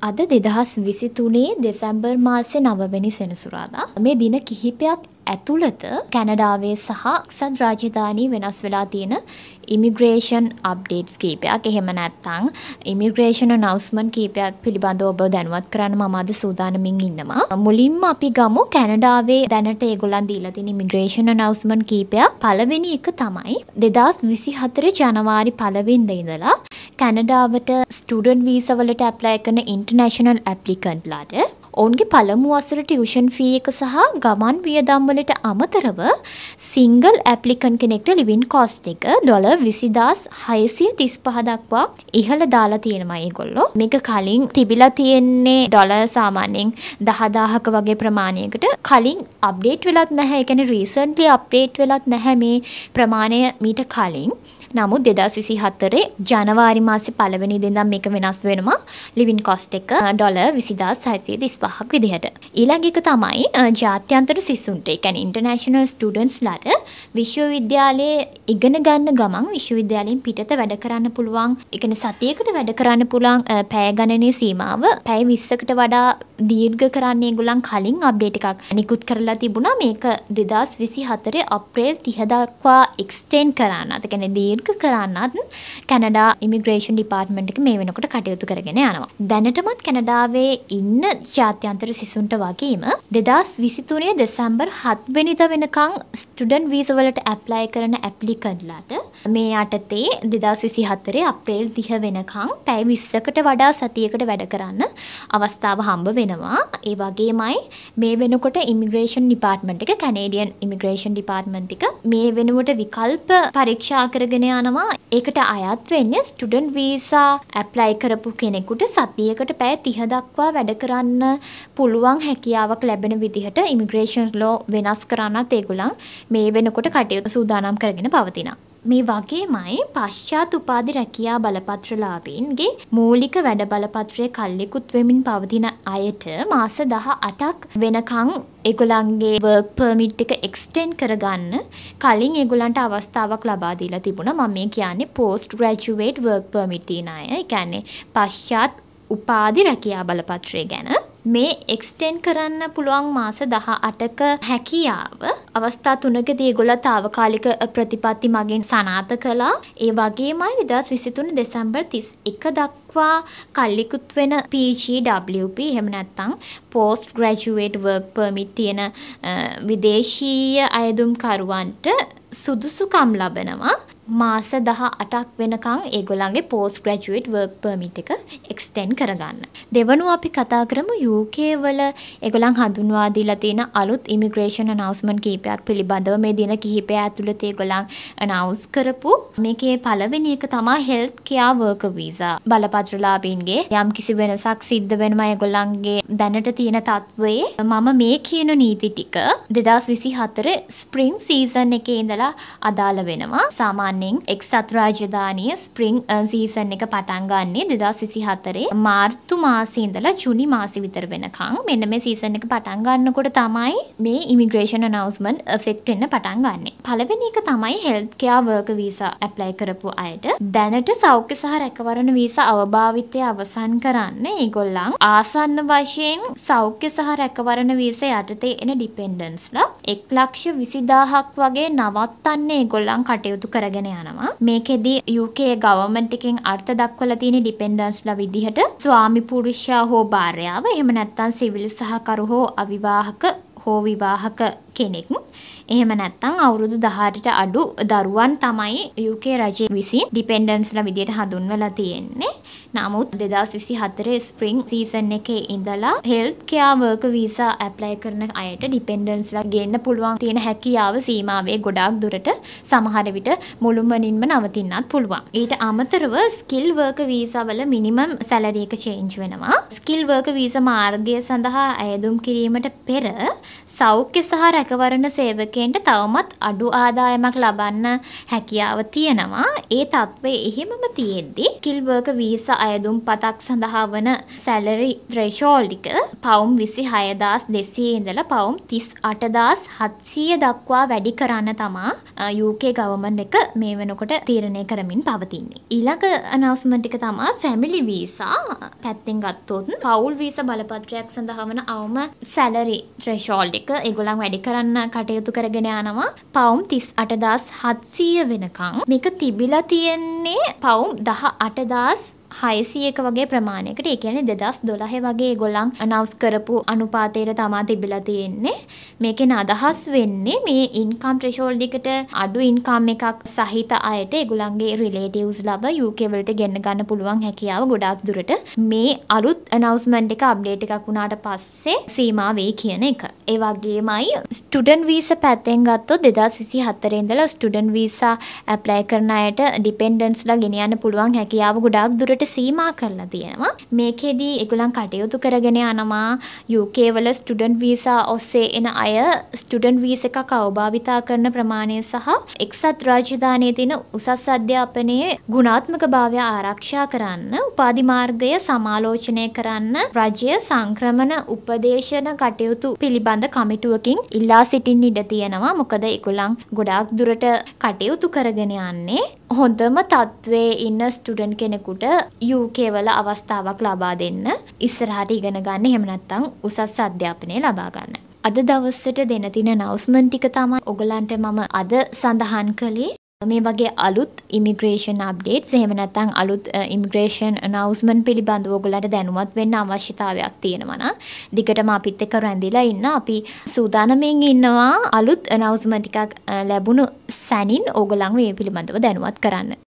අද 2023 දෙසැම්බර් මාසේ 9 වෙනි සෙනසුරාදා මේ දින කිහිපයක් ඇතුළත කැනඩාවේ සහ එක්සත් රාජධානී වෙනස් වෙලා තියෙන ඉමිග්‍රේෂන් අප්ඩේට්ස් කීපයක් එහෙම නැත්නම් ඉමිග්‍රේෂන් අනවුස්මන්ට් කීපයක් පිළිබඳව ඔබ දැනුවත් කරන්න මම අද සූදානමින් ඉන්නවා. මුලින්ම අපි ගමු කැනඩාවේ දැනට ඒගොල්ලන් දීලා තියෙන ඉමිග්‍රේෂන් අනවුස්මන්ට් කීපයක්. පළවෙනි එක තමයි 2024 ජනවාරි 1 වෙනිදා ඉඳලා කැනඩාවට ස්ටුඩන්ට් වීසා වලට ඇප්ලයි කරන ඉන්ටර්නැෂනල් ඇප්ලිකන්ට්ලාට ඔවුන්ගේ පළමු වසර ටියුෂන් ෆී එක සහ ගමන් වියදම් වලට අමතරව සිංගල් ඇප්ලිකන්ට් කෙනෙක්ට ලිවින් කොස්ට් එක $20,635 දක්වා ඉහළ දාලා තියෙනවා ඒගොල්ලෝ. මේක කලින් තිබිලා තියෙන්නේ ඩොලර් සාමාන්‍යයෙන් 10,000ක වගේ ප්‍රමාණයකට. කලින් අප්ඩේට් වෙලත් නැහැ. ඒ කියන්නේ රීසන්ට්ලි අප්ඩේට් වෙලත් නැහැ මේ ප්‍රමාණය මීට කලින්. නමුත් 2024 ජනවාරි මාසේ 1 වෙනිදා ඉඳන් මේක වෙනස් වෙනවා. ලිවින් කොස්ට් එක $20,635ක් විදිහට. ඊළඟ එක තමයි ජාත්‍යන්තර සිසුන්ට, ඒ කියන්නේ ඉන්ටර්නැෂනල් ස්ටුඩන්ට්ස්ලාට විශ්වවිද්‍යාලයේ ඉගෙන ගන්න ගමන් විශ්වවිද්‍යාලයෙන් පිටත වැඩ කරන්න පුළුවන්. ඒ කියන්නේ සතියකට වැඩ කරන්න පුළුවන් පැය ගණනේ සීමාව පැය 20කට වඩා දීර්ඝ කරන්න ඒගොල්ලන් කලින් අප්ඩේට් එකක් නිකුත් කරලා තිබුණා. මේක 2024 අප්‍රේල් 30 දක්වා එක්ස්ටෙන්ඩ් කරන්න. ඒ කියන්නේ දීර්ඝ කරන්නත් කැනඩා ඉමිග්‍රේෂන් ඩිපාර්ට්මන්ට් එක මේ වෙනකොට කටයුතු කරගෙන යනවා. දැනටමත් කැනඩාවේ ඉන්න ජාත්‍යන්තර සිසුන්ට වගේම 2023 දෙසැම්බර් 7 වෙනිදා වෙනකන් ස්ටුඩන්ට් වීසා වලට ඇප්ලයි කරන ඇප්ලිකන්ට්ලාට මේ යටතේ 2024 අප්‍රේල් 30 වෙනකන් පැය 20කට වඩා සතියකට වැඩ කරන්න අවස්ථාව හම්බ වෙනවා. ඒ වගේමයි මේ වෙනකොට ඉමිග්‍රේෂන් ඩිපාර්ට්මන්ට් එක, කැනේඩියන් ඉමිග්‍රේෂන් ඩිපාර්ට්මන්ට් එක මේ වෙනුවට විකල්ප පරීක්ෂා කරගෙන යනවා. ඒකට අයත් වෙන්නේ ස්ටුඩන්ට් වීසා ඇප්ලයි කරපු කෙනෙකුට සතියකට පැය 30 දක්වා වැඩ කරන්න පුළුවන් හැකියාවක් ලැබෙන විදිහට ඉමිග්‍රේෂන් ලෝ වෙනස් කරන්නත් ඒගොල්ලන් මේ වෙනකොට කටයුතු සූදානම් කරගෙන පවතිනවා. මේ වගේමයි පශ්චාත් උපාධි රැකියා බලපත්‍රලාභීන්ගේ මූලික වැඩ බලපත්‍රයේ කල්ලිකුත් වෙමින් පවතින අයට මාස 18ක් වෙනකන් ඒගොල්ලන්ගේ වර්ක් පර්මිට් එක එක්ස්ටෙන්ඩ් කරගන්න කලින් ඒගොල්ලන්ට අවස්ථාවක් ලබා දීලා තිබුණා. මම මේ කියන්නේ පෝස්ට් ග්‍රැජුවේට් වර්ක් පර්මිට් තියන අය. ඒ කියන්නේ පශ්චාත් උපාධි රැකියා බලපත්‍රය ගැන මේ එක්ස්ටෙන්ඩ් කරන්න පුළුවන් මාස 18ක හැකියාව අවස්ථා 3කදී ඒගොල්ලෝ తాවකාලික ප්‍රතිපත්ති මගින් සනාථ කළා. ඒ වගේමයි 2023 දෙසැම්බර් 31 දක්වා කල්ලිකුත් වෙන PGWP එහෙම නැත්නම් පෝස්ට් ග්‍රැජුවේට් වර්ක් පර්මිට් තියෙන විදේශීය අයදුම්කරුවන්ට සුදුසුකම් ලබනවා. මාස 18ක් වෙනකන් ඒගොල්ලන්ගේ පෝස්ට් ග්‍රැජුවේට් වර්ක් පර්මිට් එක එක්ස්ටෙන්ඩ් කරගන්න. දෙවනුව අපි කතා කරමු UK වල ඒගොල්ලන් හඳුන්වා දීලා තියෙන අලුත් ඉමිග්‍රේෂන් අනවුස්මන්ට් කීපයක් පිළිබඳව මේ දින කිහිපය ඇතුළත ඒගොල්ලන් අනවුස් කරපු මේකේ පළවෙනි එක තමයි හෙල්ත් කෙයා වර්කර් වීසා. බලපත්‍රලාභීන්ගේ යම් කිසි වෙනසක් සිද්ධ වෙනවා ඒගොල්ලන්ගේ දැනට තියෙන තත්වයේ මම මේ කියන නීති ටික 2024 ස්ප්‍රින්ග් සීසන් එකේ ඉඳලා අදාළ වෙනවා. සාමාන්‍ය එක්සත් රාජධානිය ස්ප්‍රින්ග් සීසන් එක පටන් ගන්නේ 2024 මාර්තු මාසේ ඉඳලා ජුනි මාසේ විතර වෙනකන්. මෙන්න මේ සීසන් එක පටන් ගන්නකොට තමයි මේ ඉමිග්‍රේෂන් අනවුස්මන්ට් එෆෙක්ට් වෙන්න පටන් ගන්නෙ. පළවෙනි එක තමයි health care worker visa apply කරපු අයට දැනට සෞඛ්‍ය සහ රැකවරණ වීසා අවභාවිතය අවසන් කරන්න ඒගොල්ලන් ආසන්න වශයෙන් සෞඛ්‍ය සහ රැකවරණ වීසා යටතේ එන ඩිපෙන්ඩන්ස්ලා 1,20,000ක් වගේ නවත්තන්න ඒගොල්ලන් කටයුතු කරගෙන යනවා. මේකෙදි UK ගවර්න්මන්ට් එකෙන් අර්ථ දක්වලා තියෙන ඩිපෙන්ඩන්ස්ලා විදිහට ස්වාමි පුරුෂයා හෝ භාර්යාව එහෙම නැත්නම් සිවිල් සහකරු හෝ අවිවාහක හෝ විවාහක කෙනෙක්. එහෙම නැත්නම් අවුරුදු 18ට අඩු දරුවන් තමයි UK රජය විසින් ඩිපෙන්ඩන්ස්ලා විදිහට හඳුන්වලා තියෙන්නේ. නමුත් 2024 ස්ප්‍රින්ග් සීසන් එකේ ඉඳලා health care worker visa apply කරන අයට ඩිපෙන්ඩන්ස්ලා ගේන්න පුළුවන් තියෙන හැකියාව සීමාවේ ගොඩාක් දුරට සමහර විට මුළුමනින්ම නවතින්නත් පුළුවන්. ඊට අමතරව ස්කිල් වර්කර් වීසා වල මිනිමම් සැලරි එක චේන්ජ් වෙනවා. ස්කිල් වර්කර් වීසා මාර්ගය සඳහා අයදුම් කිරීමට පෙර සෞඛ්‍ය සහ රැකවරණ සේවකයන්ට තවමත් අඩු ආදායමක් ලබන්න හැකියාව තියෙනවා. ඒ තත්ත්වය එහෙමම තියෙද්දි ස්කිල් වර්කර් වීසා අයදුම් පතක් සඳහා වන සැලරි threshold එක පවුම් 26200 ඉඳලා පවුම් 38700 දක්වා වැඩි කරන්න තමා UK ගවර්න්මන්ට් එක මේ වෙනකොට තීරණය කරමින් පවතින්නේ. ඊළඟ announcement එක තමයි family visa පැත්තෙන් ගත්තොත් පවුල් වීසා බලපත්‍රයක් සඳහා වන අවම සැලරි threshold එක ඒගොල්ලන් වැඩි කරන්න කටයුතු කරගෙන යනවා පවුම් 38700 වෙනකන්. මේක තිබිලා තියෙන්නේ පවුම් 18600ක වගේ ප්‍රමාණයකට. ඒ කියන්නේ 2012 වගේ ඒගොල්ලන් අනවුස් කරපු අනුපාතයට තමයි තිබිලා තියෙන්නේ. මේකෙන් අදහස් වෙන්නේ මේ ඉන්කම් threshold එකට අඩු ඉන්කම් එකක් සහිත අයට ඒගොල්ලන්ගේ රිලේටිව්ස් ලබ UK වලට ගෙන්න ගන්න පුළුවන් හැකියාව ගොඩාක් දුරට මේ අලුත් announcement එක අප්ඩේට් එකක් වුණාට පස්සේ සීමා වෙයි කියන එක. ඒ වගේමයි ස්ටුඩන්ට් වීසා පැත්තෙන් ගත්තොත් 2024 ඉඳලා ස්ටුඩන්ට් වීසා ඇප්ලයි කරන අයට ඩිපෙන්ඩන්ට්ස්ලා ගෙනියන්න පුළුවන් හැකියාව ගොඩාක් දුරට සීමා කරලා තියෙනවා. මේකෙදී ඒගොල්ලන් කටයුතු කරගෙන යනවා UK වල ස්ටුඩන්ට් වීසා ඔස්සේ එන අය ස්ටුඩන්ට් වීසා එකක් අවභාවිතා කරන ප්‍රමාණය සහ එක්සත් රාජධානියේ තියෙන උසස් අධ්‍යාපනයේ ගුණාත්මක භාවය ආරක්ෂා කරන්න උපාධි මාර්ගය සමාලෝචනය කරන්න රජය සංක්‍රමණ උපදේශන කටයුතු පිළිබඳ කමිටුවකින් ඉල්ලා සිටින්න ඉඩ තියෙනවා. මොකද ඒගොල්ලන් ගොඩාක් දුරට කටයුතු කරගෙන යන්නේ හොඳම තත්ත්වයේ ඉන්න ස්ටුඩන්ට් කෙනෙකුට UK වල අවස්ථාවක් ලබා දෙන්න, ඉස්සරහට ඉගෙන ගන්න, එහෙම නැත්නම් උසස් අධ්‍යාපනය ලබා ගන්න. අද දවසට දෙන තියෙන announcement ටික තමයි ඔයගලන්ට මම අද සඳහන් කළේ. මේ වගේ අලුත් ඉමිග්‍රේෂන් අප්ඩේට්ස් එහෙම නැත්නම් අලුත් ඉමිග්‍රේෂන් announcement පිළිබඳව ඔයගලන්ට දැනුවත් වෙන්න අවශ්‍යතාවයක් තියෙනවා නම් දිගටම අපිත් එක්ක රැඳිලා ඉන්න. අපි සූදානම්ෙන් ඉන්නවා අලුත් announcement එකක් ලැබුණු සැනින් ඔයගලන් මේ පිළිබඳව දැනුවත් කරන්න.